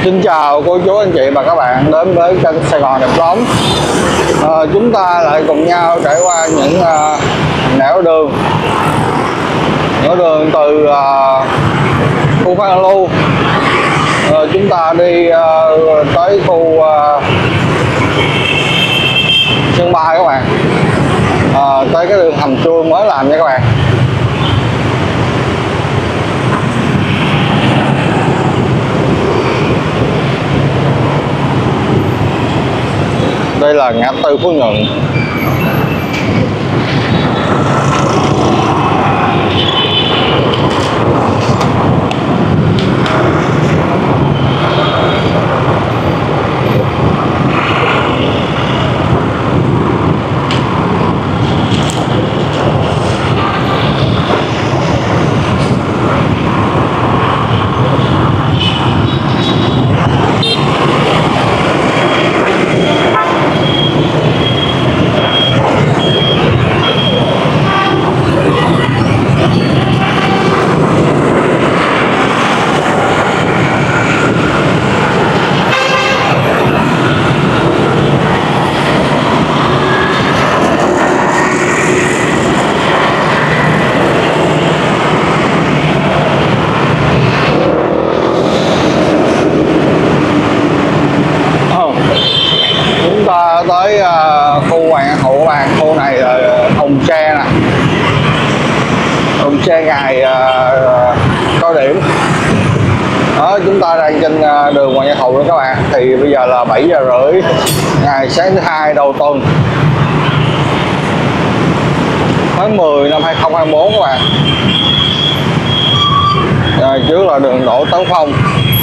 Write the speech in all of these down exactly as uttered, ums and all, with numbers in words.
Xin chào cô chú anh chị và các bạn đến với kênh Sài Gòn Đẹp Lắm. à, Chúng ta lại cùng nhau trải qua những uh, nẻo đường nẻo đường từ uh, khu Phan Lu. uh, Chúng ta đi uh, tới khu uh, sân bay các bạn, uh, tới cái đường hầm chui mới làm nha các bạn. Đây là ngã tư Phú Nhuận. Tới uh, khu Hoàng Hậu các bạn. Khu này là Hùng Tre nè, Hùng Tre ngày uh, cao điểm đó. Chúng ta đang trên uh, đường Hoàng Hậu đó các bạn. Thì bây giờ là bảy giờ rưỡi ngày sáng thứ hai đầu tuần tháng mười năm hai không hai tư các bạn. Rồi, trước là đường Đỗ Tấn Phong.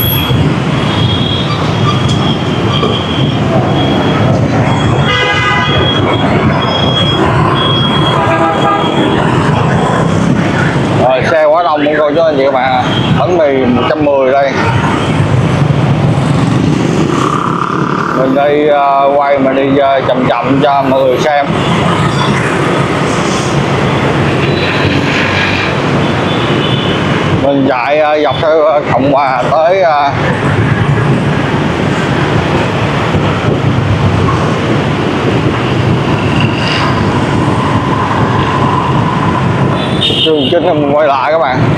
Rồi, xe quá đông của cô chú anh chị các bạn. Bánh mì một trăm mười đây. Mình đi uh, quay mà đi uh, chậm chậm cho mọi người xem. Mình chạy uh, dọc theo uh, Cộng Hòa tới uh, Trường Chinh. Mình quay lại các bạn.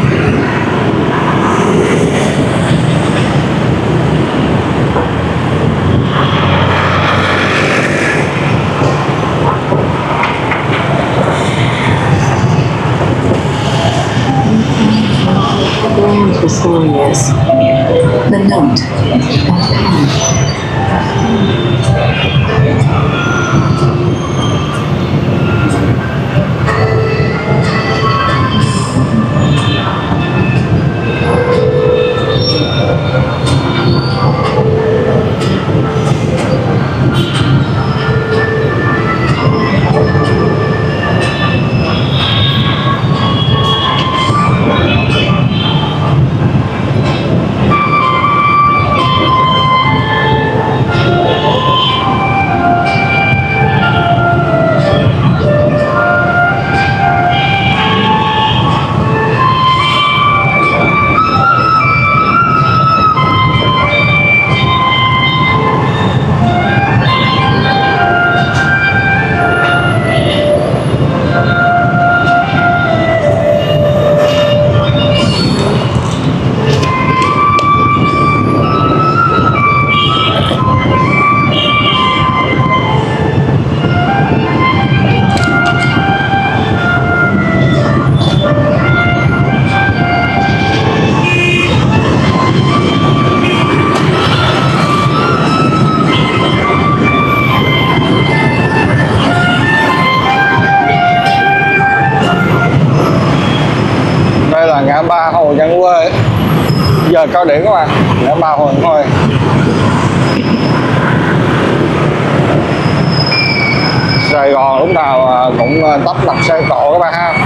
Ground for stories. The note of pen. Ngã ba Hồ Văn Quê, giờ cao điểm các bạn. Ngã ba Hồ Văn Quê. Sài Gòn lúc nào cũng tấp nập xe cộ các bạn ha.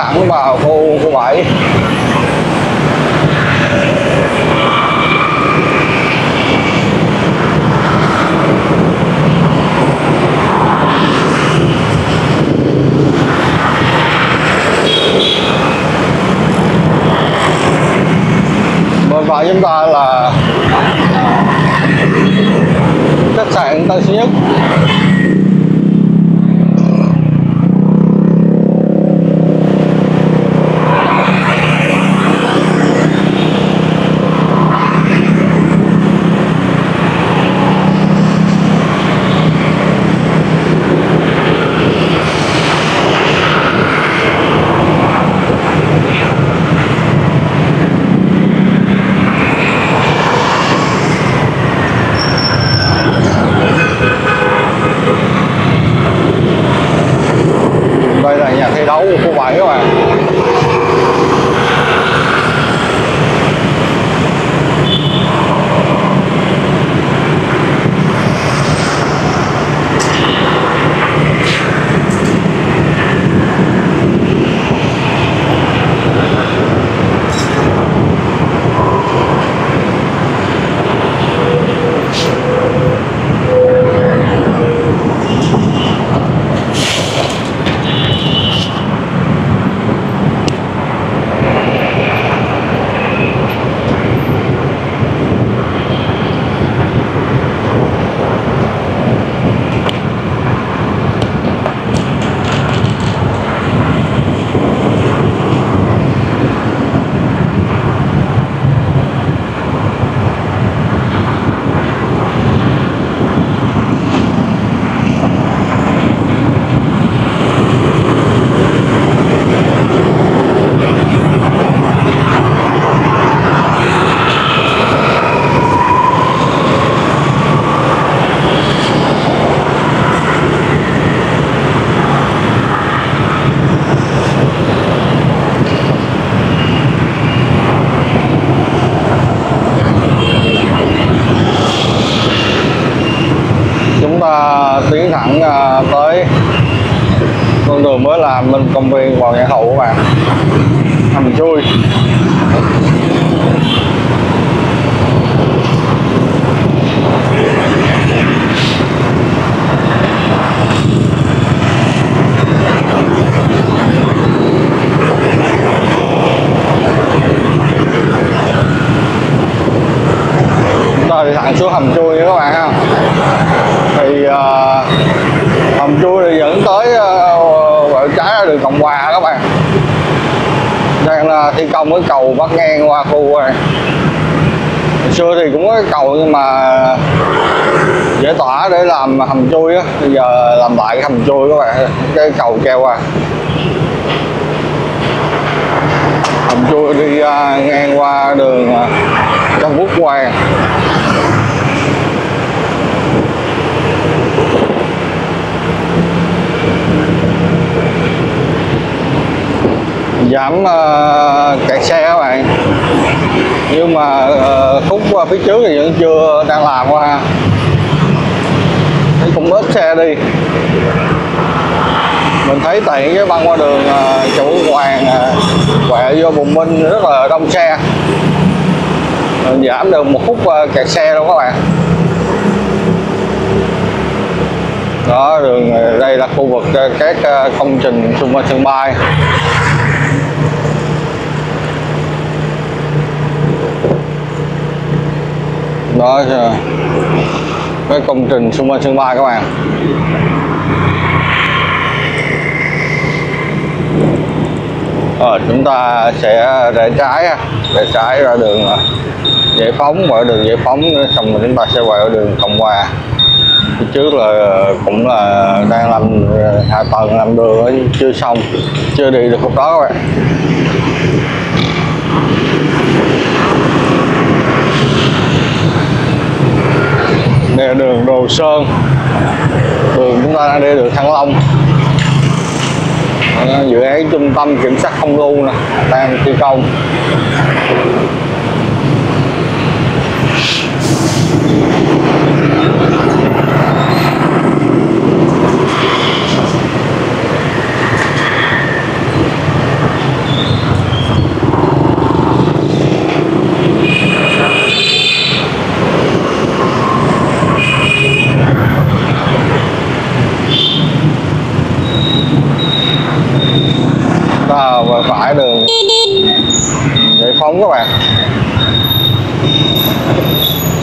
thẳng vào khu khu bảy. Bên phải chúng ta là khách sạn Tân Sơn Nhất. Đây là nhà thi đấu của khu bảy các bạn. Tiến thẳng uh, tới con đường mới làm bên công viên Hoàng Văn Thụ các bạn, hầm chui. Chúng ta đi thẳng xuống hầm chui nha các bạn ha. Thì uh, hầm chui thì dẫn tới uh, quẹo trái ra đường Cộng Hòa các bạn. Đang là thi công cái cầu bắc ngang qua khu này. Hồi xưa thì cũng có cái cầu nhưng mà giải tỏa để làm hầm chui á, bây giờ làm lại cái hầm chui các bạn, cái cầu treo qua. Hầm chui đi uh, ngang qua đường uh, Trong Quốc Hoàng. Giảm uh, kẹt xe các bạn, nhưng mà uh, khúc uh, phía trước thì vẫn chưa đang làm qua ha, cũng ít xe đi. Mình thấy tại cái băng qua đường uh, Châu Quốc Hoàng uh, quẹo vô Bùng Minh rất là đông xe, mình giảm được một phút uh, kẹt xe luôn các bạn. Đó, đường đây là khu vực uh, các uh, công trình xung quanh sân bay. Đó, cái công trình xung quanh sân bay các bạn. Rồi chúng ta sẽ rẽ trái rẽ trái ra đường Giải Phóng, qua đường Giải Phóng xong rồi chúng ta sẽ quẹo đường Cộng Hòa. Phía trước là cũng là đang làm hạ tầng, làm đường chưa xong, chưa đi được khúc đó các bạn. Đây là đường Đồ Sơn, đường chúng ta đang đi đường Thăng Long. Dự án trung tâm kiểm soát không lưu nè, đang thi công.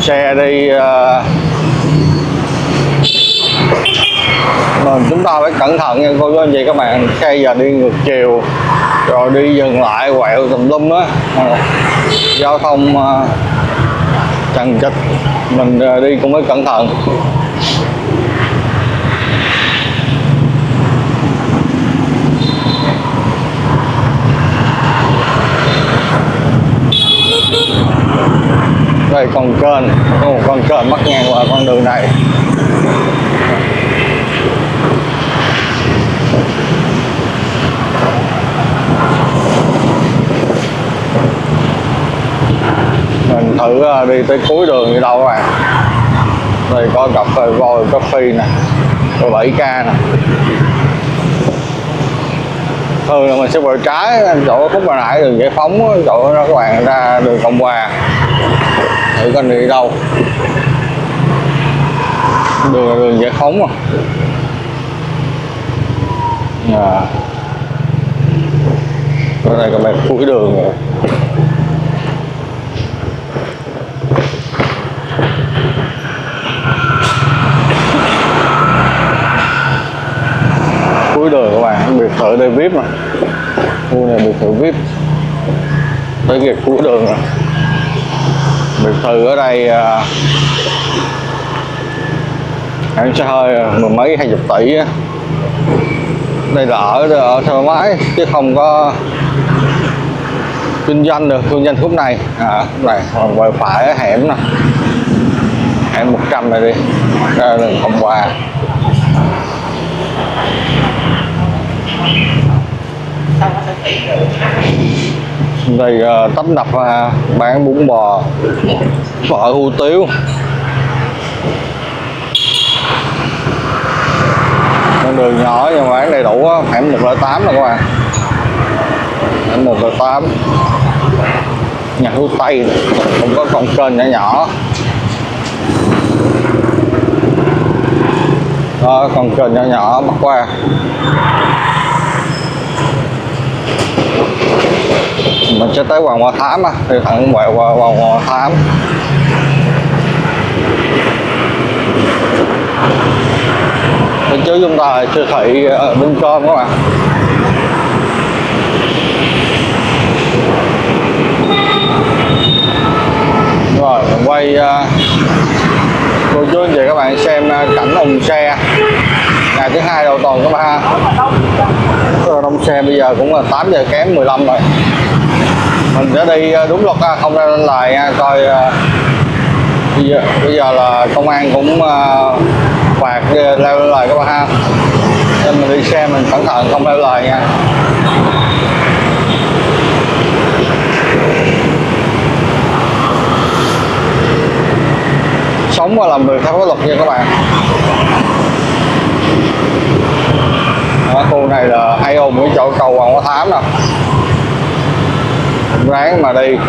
xe đi uh, mình chúng ta phải cẩn thận nha cô chú anh chị các bạn. Xe giờ đi ngược chiều rồi đi dừng lại quẹo tùm lum á, giao thông uh, chằng chịt, mình uh, đi cũng phải cẩn thận. Đây con kênh, có một con kênh bắc ngang qua con đường này. Mình thử đi tới cuối đường đi đâu các bạn. Đây có cà phê Voi Coffee nè, có bảy k nè. Thường là mình sẽ quẹo trái chỗ khúc hồi nãy đường Giải Phóng, chỗ đó các bạn ra đường Cộng Hòa. Thử coi đi đâu. Đường là đường Giải Phóng à. À. Ở đây các bạn cuối đường rồi. Cuối đường các bạn, biệt thự đây vê i pê mà. Khu này biệt thự vê i pê. Tới kìa cuối đường rồi. Biệt thự ở đây hãng xe hơi mười mấy hai chục tỷ á. Đây là ở ở thoải mái chứ không có kinh doanh được, kinh doanh khúc này. À, khúc này còn quay phải ở hẻm nè, hẻm một trăm này đi, ra đường Cộng Hòa. Đây uh, tấp nập uh, bán bún bò, phở, hủ tiếu. Con đường nhỏ nhưng mà bán đầy đủ á, hẻm một không tám nè các bạn. Hẻm một không tám. Nhà thuốc Tây này. Cũng có con kênh nhỏ nhỏ. Đó, con kênh nhỏ nhỏ bắt qua. Mình sẽ tới Hoàng Hoa Thám á, đi thẳng quẹo qua Hoàng Hoa Thám. Bên trước chúng ta là siêu thị Bún Cơm các bạn. Rồi mình quay uh, cô chú anh chị các bạn xem cảnh ùn xe ngày thứ hai đầu tuần các bạn ha. Rất đông xe, bây giờ cũng là tám giờ kém mười lăm rồi. Mình sẽ đi đúng luật không ra lên lại nha, coi uh, bây giờ bây giờ là công an cũng uh, phạt leo lên lời các bạn ha, nên mình đi xe mình cẩn thận không leo lời nha. Sống và làm việc theo pháp luật nha các bạn. Ở khu này là hay ồn cái chỗ cầu Hoàng Hoa Thám nè, ráng mà đi.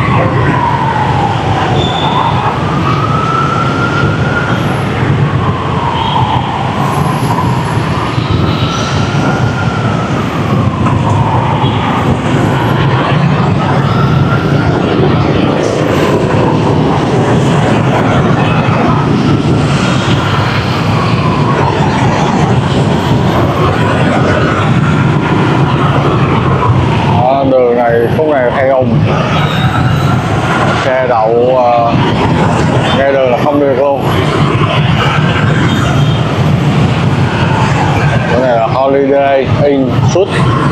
Đường này khúc này hay ồn, xe đậu uh, ngay đường là không được luôn. Cái này là Holiday Inn Suite.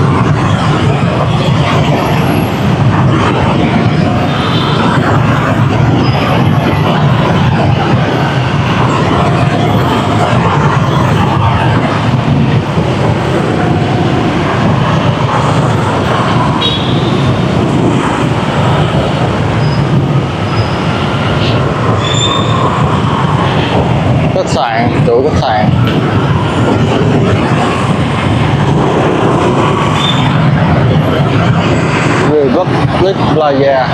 Khách sạn, chủ khách sạn. Republic Plaza.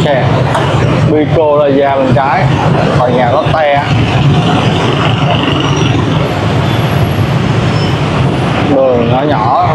xe. Pico là ra bên trái, còn nhà Lotte. Đường nhỏ nhỏ.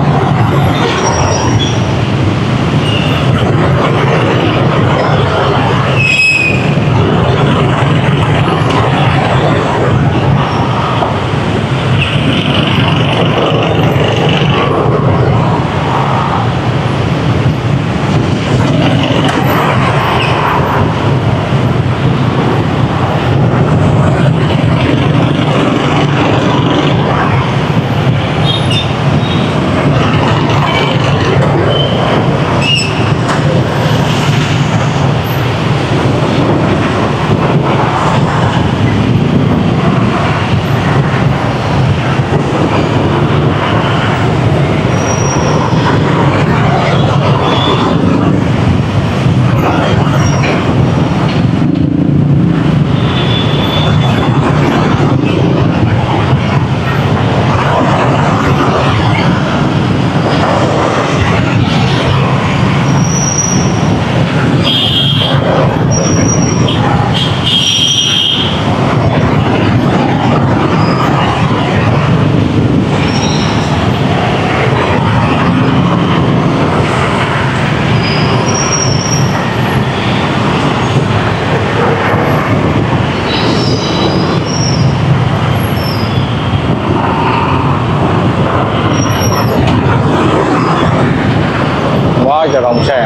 Cho đông xe.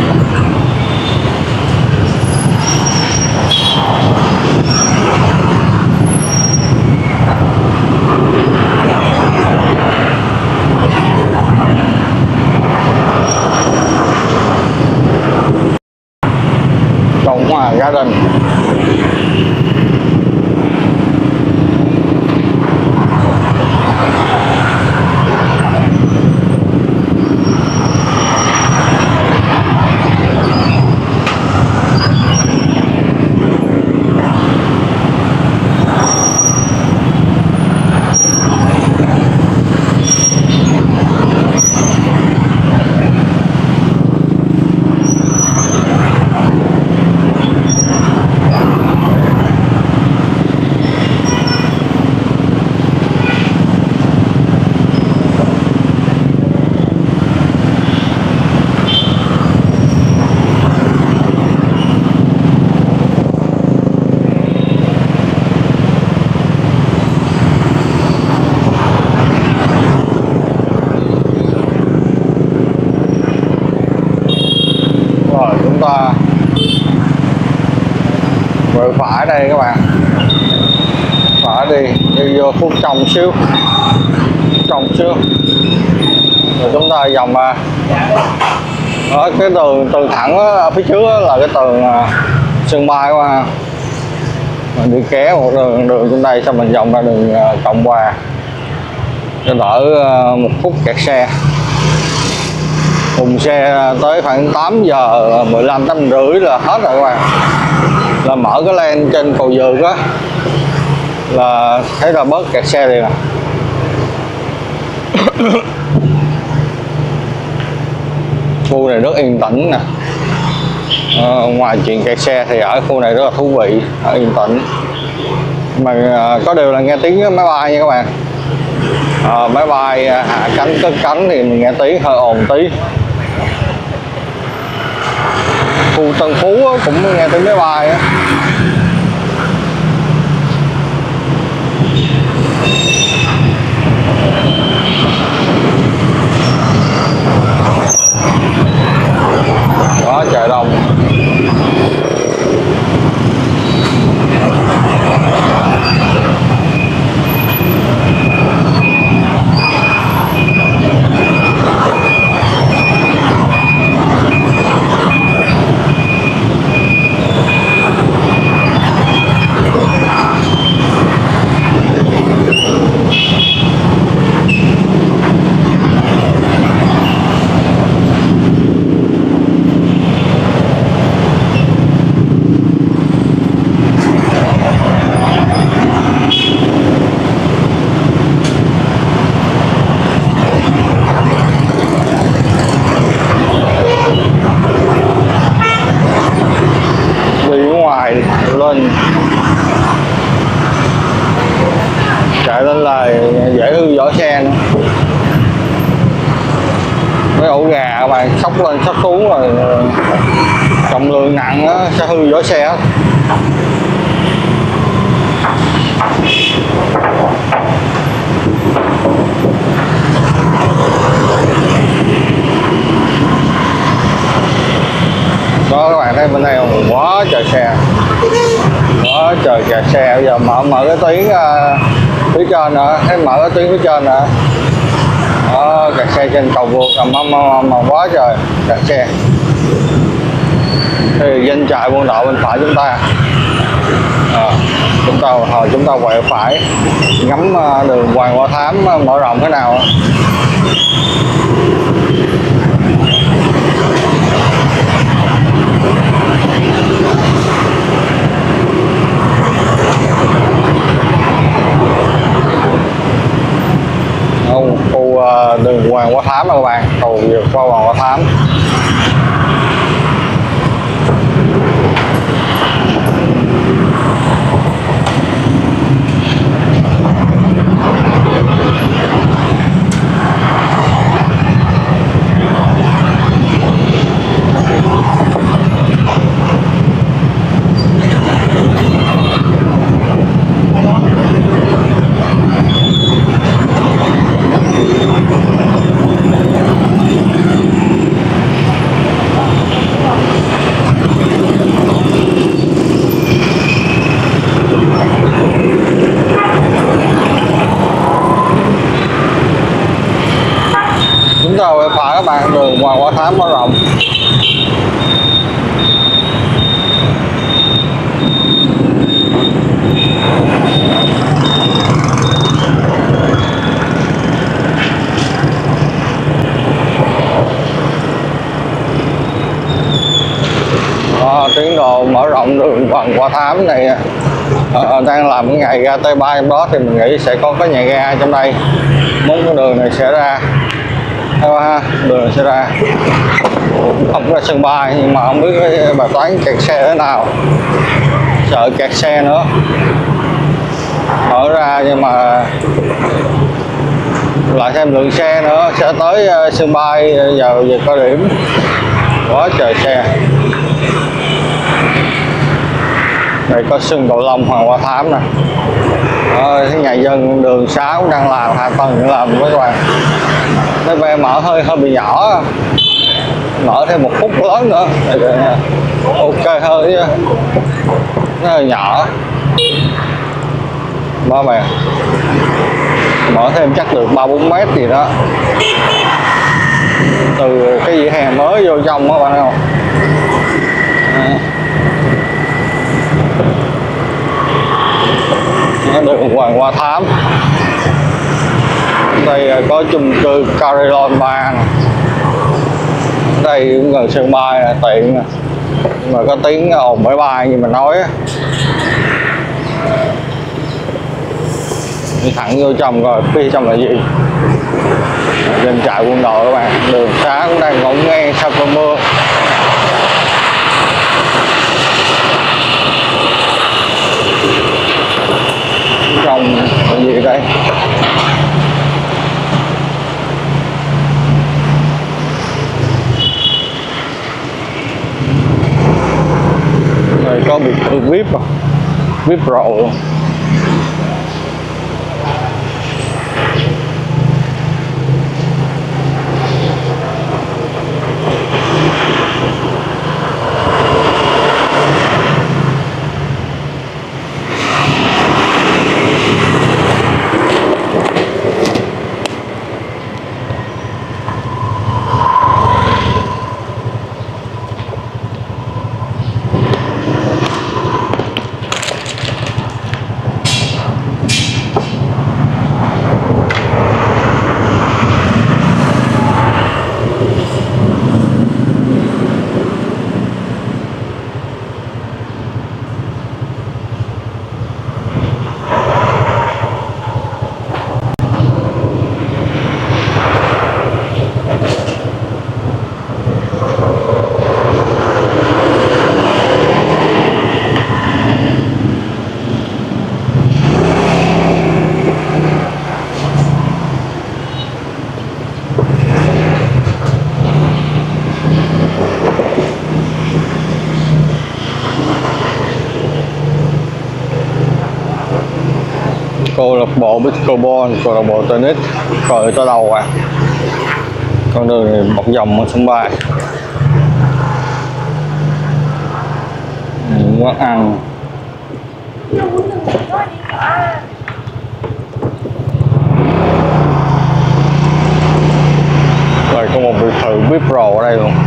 Cộng Hòa Garden. Ta quẹo phải đây các bạn, phải đi đi vô khúc trong xíu, trong xíu rồi chúng ta vòng ở cái tường tường thẳng đó, ở phía trước đó là cái tường sân bay các bạn. Mình đi kéo một đường đường trên đây xong mình vòng ra đường Cộng Hòa cho đỡ một phút kẹt xe. Cùng xe tới khoảng tám giờ mười lăm, tám rưỡi là hết rồi các bạn. Là mở cái len trên cầu vượt á là thấy là bớt kẹt xe liền à. Khu này rất yên tĩnh nè. À, ngoài chuyện kẹt xe thì ở khu này rất là thú vị, yên tĩnh. Mà à, có điều là nghe tiếng máy bay nha các bạn. À, máy bay hạ cánh cất cánh thì mình nghe tiếng hơi ồn tí. Khu Tân Phú cũng nghe tiếng máy bay á. Đó, trời đông. sóc lên sóc xuống rồi trọng lượng nặng á, sẽ hư vỏ xe. Đó các bạn thấy bên đây quá trời xe, quá trời kẹt xe. Bây giờ mở mở cái tuyến uh, phía trên nữa, thấy mở cái tuyến phía trên nữa. Đó, kẹt xe trên cầu vượt mà, mà, mà quá trời kẹt xe. Thì danh trại quân đội bên phải chúng ta, à, chúng ta hồi chúng ta quẹo phải ngắm uh, đường Hoàng Hoa Thám uh, mở rộng thế nào. Không, khu uh, đường Hoàng Hoa Thám các bạn, cầu vượt qua Hoàng Hoa Thám. Chúng ta quẹo phải các bạn, đường Hoàng Hoa Thám mở rộng. À, tiến độ mở rộng đường Hoàng Hoa Thám này à, đang làm cái ngày ga T ba trong đó thì mình nghĩ sẽ có cái nhà ga trong đây. Muốn cái đường này sẽ ra, ha, đường này sẽ ra không ra sân bay, nhưng mà không biết cái bài toán kẹt xe thế nào, sợ kẹt xe nữa. Mở ra nhưng mà lại thêm lượng xe nữa, sẽ tới sân bay giờ về cao điểm, quá trời xe. Đây có sân Cầu Long Hoàng Hoa Thám nè. Ờ, cái nhà dân đường xá cũng đang làm hạ tầng làm với các bạn. Cái ve mở hơi hơi bị nhỏ, mở thêm một phút lớn nữa ok hơn chứ, nó hơi nhỏ. Ba mẹ mở thêm chắc được ba bốn mét gì đó, từ cái vỉa hè mới vô trong các bạn không. Nó đường Hoàng Hoa Thám. Đây có chung cư Carillon ba, đây cũng gần sân bay là tiện nè, nhưng mà có tiếng ồn máy bay như mình nói á. Đi thẳng vô trong rồi phía trong là gì, doanh trại quân đội các bạn. Đường xá cũng đang ngổn ngang sau cơn mưa. Trong là gì đây, đây có biệt thự vê i pê, vê i pê Pro. câu lạc bộ Pickleball, câu lạc bộ tennis rồi tới đầu à. Con đường này một vòng ở sân bay. Những quán ăn. Rồi có một biệt thự vê i pê Pro ở đây luôn.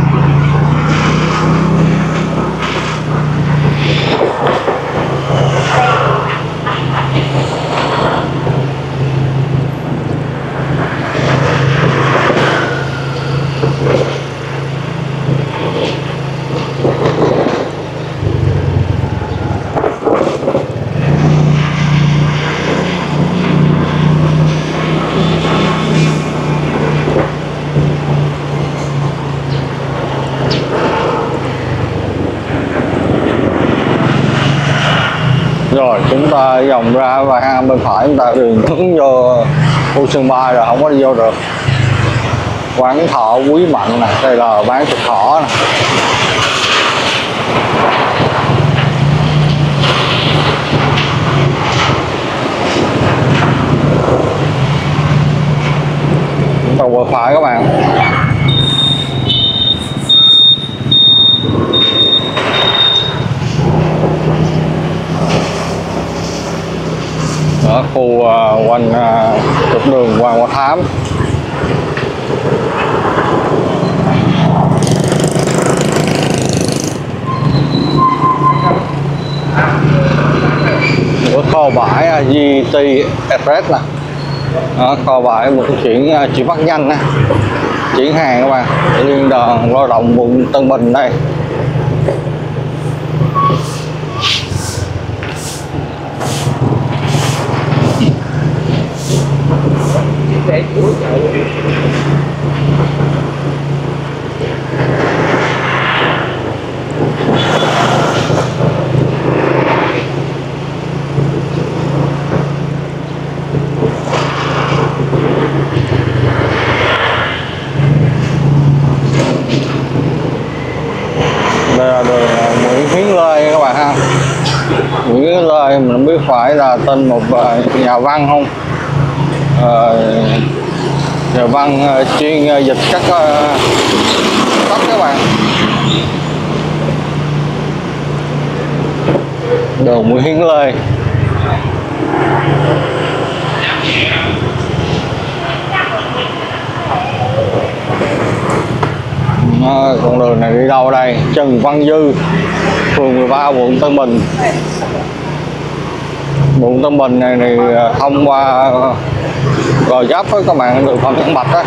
Rồi chúng ta vòng ra và hang bên phải chúng ta đường hướng vô khu sân bay rồi, không có đi vô được. Quán thọ Quý Mạnh nè, đây là bán thịt thỏ nè. Tàu vừa phải các bạn. Ở khu uh, quanh uh, trục đường Hoàng Hoa Thám. Ở kho bãi uh, giê tê Express nè. Ở kho bãi một cái chuyển uh, chuyển phát nhanh nè, chuyển hàng các bạn. Liên đoàn Lao động quận Tân Bình đây. Đây là đường Nguyễn Hiến Lê các bạn ha. Nguyễn Hiến Lê mình không biết phải là tên một nhà văn không. Uh, nhà văn uh, chuyên uh, dịch các uh, sách các bạn. Đường Nguyễn Hiến Lê. À, con đường này đi đâu đây? Trần Văn Dư, phường mười ba, quận Tân Bình. Quận Tân Bình này thì thông qua Gò Vấp với các bạn, đường Phạm Văn Bạch á.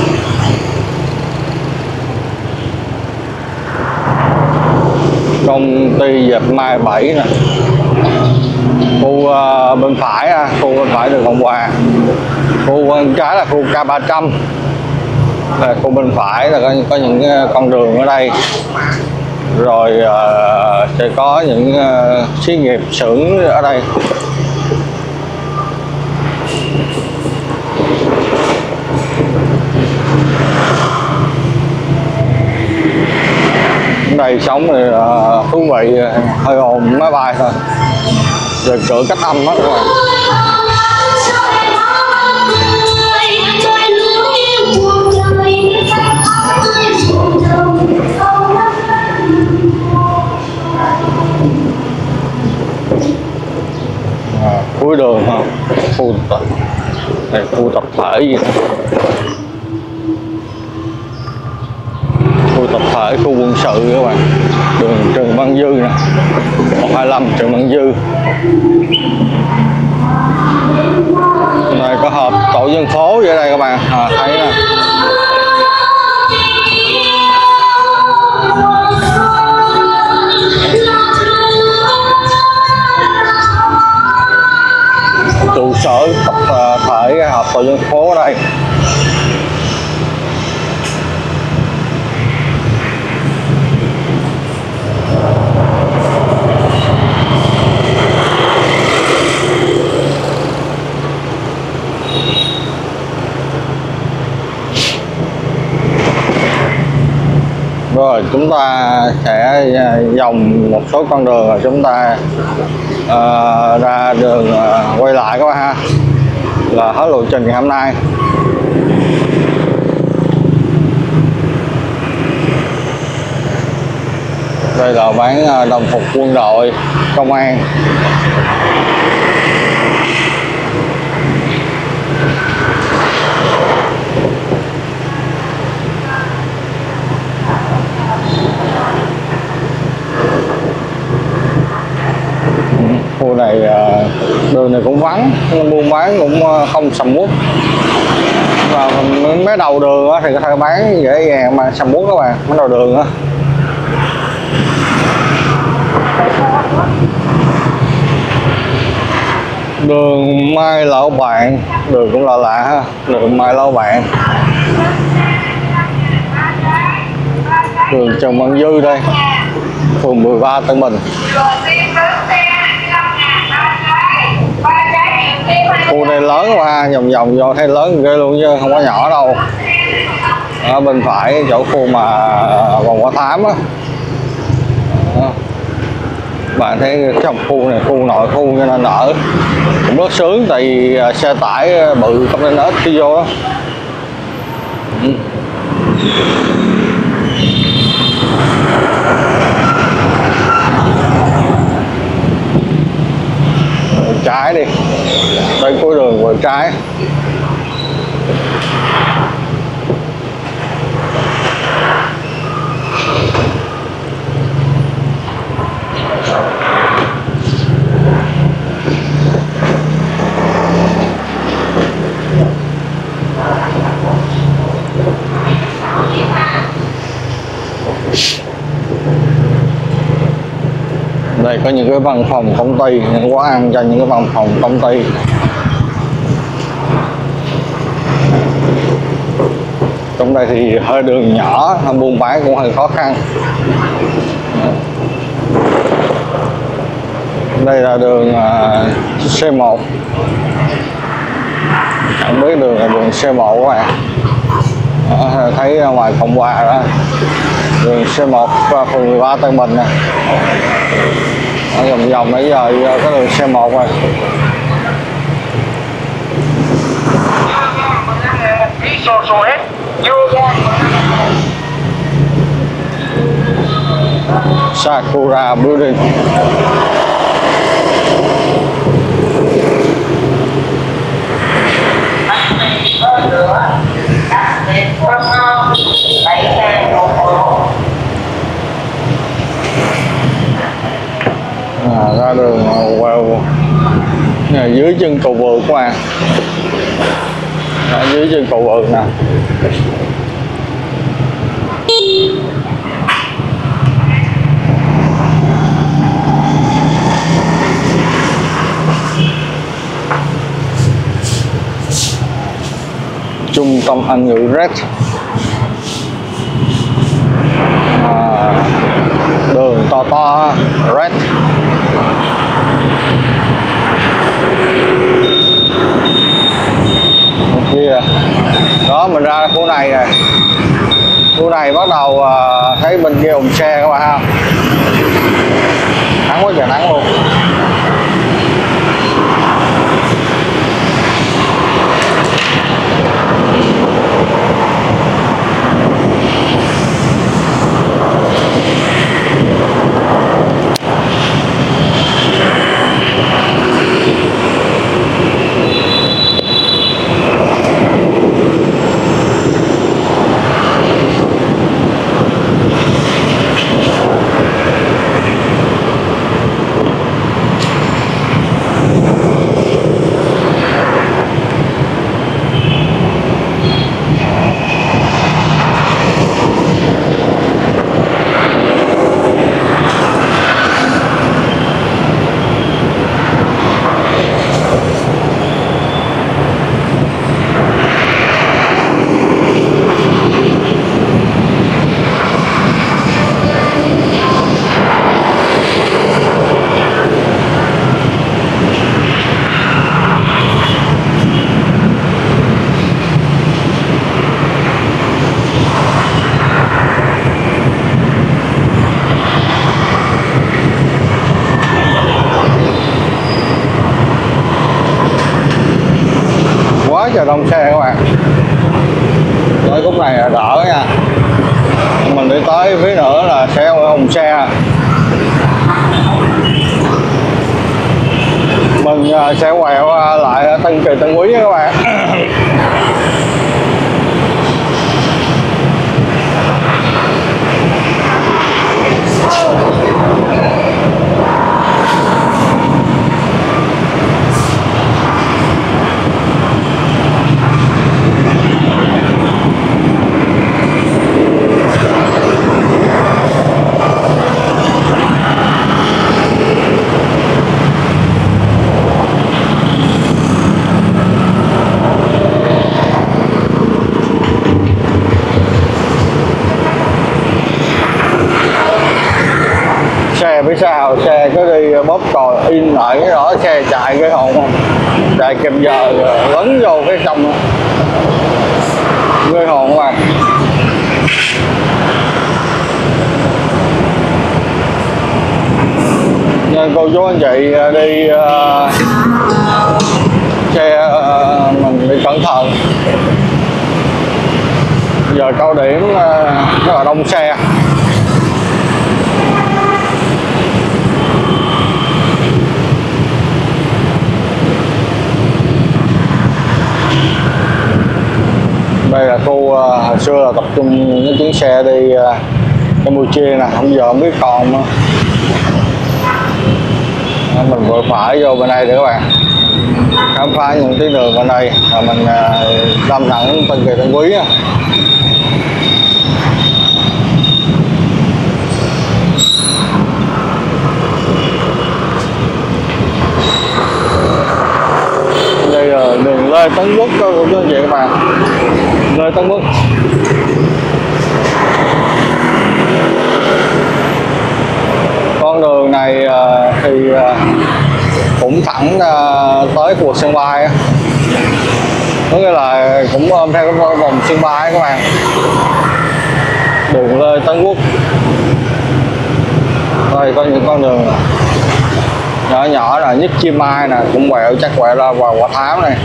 Công ty dệt may bảy nè. Khu uh, bên phải, à, khu bên phải đường Cộng Hòa. Khu bên trái là khu K ba trăm. Là khu bên phải là có, có những con đường ở đây. Rồi uh, sẽ có những uh, xí nghiệp xưởng ở đây. Ở đây sống thì uh, thú vị, hơi ồn máy bay thôi. Rồi cửa cách âm hết các bạn. À, cuối đường ha, khu tập này, khu tập thể gì đó. Khu tập thể, khu quân sự các bạn. Đường Trần Văn Dư nè, một hai lăm Trần Văn Dư. Này có hộp tổ dân phố ở đây các bạn, à, thấy nè. Trụ sở tập thể họp tổ dân phố ở đây. chúng ta sẽ vòng một số con đường rồi chúng ta uh, ra đường uh, quay lại các bạn ha, là hết lộ trình ngày hôm nay. Đây là bán đồng phục quân đội công an. Khu này đường này cũng vắng, buôn bán cũng không sầm uất, và mấy đầu đường thì có thể bán dễ dàng mà sầm uất các bạn. Mấy đầu đường á, đường Mai Lão Bạn, đường cũng lạ lạ ha, đường Mai Lão Bạn, đường Trần Văn Dư đây, phường mười ba Tân Bình. Khu này lớn qua vòng vòng vô thấy lớn ghê luôn chứ không có nhỏ đâu. Ở bên phải chỗ khu mà vòng Qua Thám á, bạn thấy trong khu này khu nội khu cho nên ở cũng rất sướng, tại vì xe tải bự container ít khi vô đó. Ừ. Trái đi, đây cuối đường vừa trái. Đây có những cái văn phòng công ty, những quán ăn cho những cái văn phòng công ty. Trong đây thì hơi đường nhỏ, buôn bán cũng hơi khó khăn. Đây là đường uh, C một. Không biết đường là đường C một các bạn. Đó, thấy ngoài Cộng Hòa đó, đường C một qua phường mười ba Tân Bình nè. Ở vòng vòng nãy giờ có đường C một rồi. Sakura Building. À, ra đường wow. Dưới chân cầu vượt các bạn, ở dưới chân cầu vượt nè. Trung tâm Anh ngữ Red. À, đường to to Red. Kia đó, mình ra khu này này, khu này bắt đầu uh, thấy bên kia ùn xe các bạn ha, nắng quá trời nắng luôn. quá trời đông xe các bạn. Tới khúc này là đỡ nha, mình đi tới phía nữa là sẽ ùn xe. Mình sẽ quẹo lại Tân Kỳ Tân Quý nha các bạn. Xe phía sau xe cứ đi bóp còi in lại cái đó, xe chạy cái hồn không, chạy kèm giờ lấn vô cái trong gây hồn các bạn. Nên cô chú anh chị đi uh, xe uh, mình đi cẩn thận, giờ cao điểm uh, rất là đông xe. Đây là khu uh, hồi xưa là tập trung những chuyến xe đi uh, Campuchia nè, không giờ không biết còn nữa. Mình vội phải vô bên đây để các bạn khám phá những tuyến đường bên đây, và mình uh, đâm thẳng Tân Kỳ Tân Quý nha. Đây là đường Lê Tấn Quốc của quý anh chị các bạn. Lê Tấn Quốc. Con đường này thì cũng thẳng tới khu vực sân bay, có nghĩa là cũng ôm theo cái vòng sân bay các bạn. Đường Lê Tấn Quốc. Đây có những con đường nhỏ nhỏ là Nhất Chi Mai nè, cũng quẹo chắc quẹo ra vào Quả Thám này.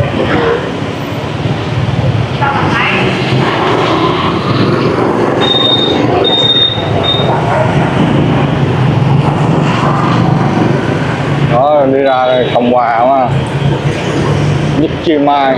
Đó, đi ra đây Cộng Hòa mà Nhất Chi Mai.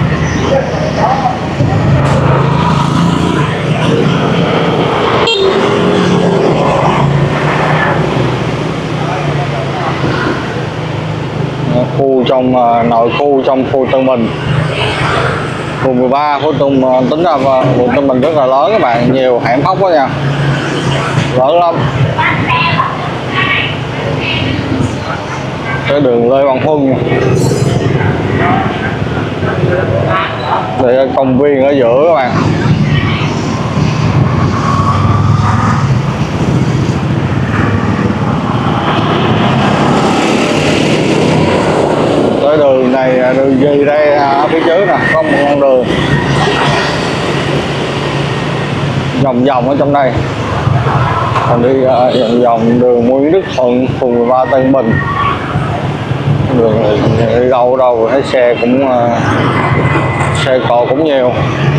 Khu trong uh, nội khu trong khu Tân Bình, khu mười ba, khu Tân tính ra khu Tân Bình rất là lớn các bạn, nhiều hẻm hóc quá nha, lớn lắm. Cái đường Lê Văn Huân, đây là công viên ở giữa các bạn. Cái đường này đường gì đây, ở phía trước nè có một con đường vòng vòng ở trong đây, còn đi vòng vòng đường Nguyễn Đức Thuận, phường mười ba Tân Bình. Đường này đi đâu đâu thấy xe cũng xe cộ cũng nhiều.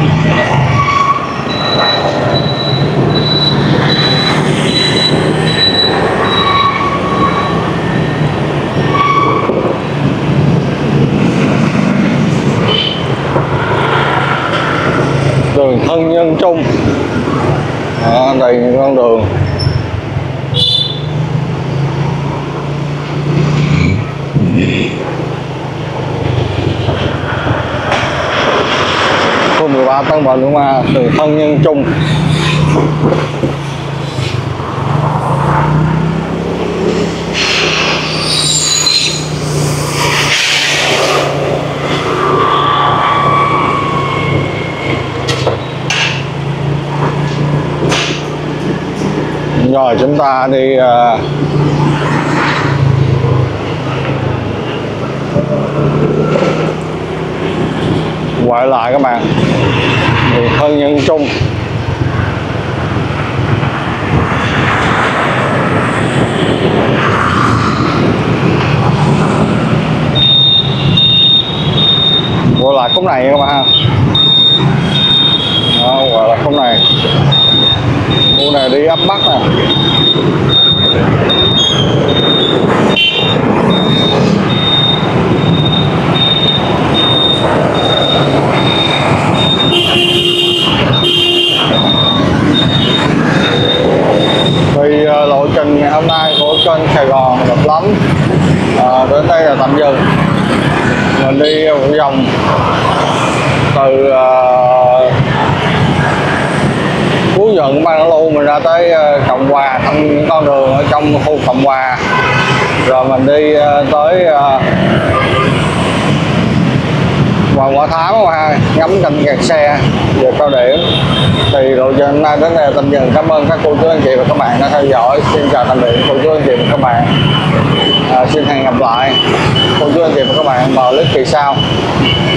Đường Thân Nhân Trung. Đó, đây những con đường khu mười ba Tân Bình đúng không? Đường Thân Nhân Trung. Rồi chúng ta đi uh, quay lại các bạn, đường Thân Nhân Trung. gọi là khúc này các bạn ha. Đó, gọi là khúc này. Khu này đi ấp Bắc nè. Vì uh, lộ trình ngày hôm nay của kênh Sài Gòn đẹp lắm. À, đến đây là tạm dừng. Mình đi một vòng từ uh, Phú Nhuận, Ban Đăng Lưu mình ra tới uh, Cộng Hòa, thăm những con đường ở trong khu Cộng Hòa, rồi mình đi uh, tới uh, Hoàng Hoa Thám ha, ngắm cảnh kẹt xe về cao điểm. Thì lộ trình hôm nay đến đây là tạm dừng. Cảm ơn các cô chú anh chị và các bạn đã theo dõi. Xin chào tạm biệt cô chú anh chị và các bạn. À, xin hẹn gặp lại cô chú anh chị và các bạn vào clip kỳ sau.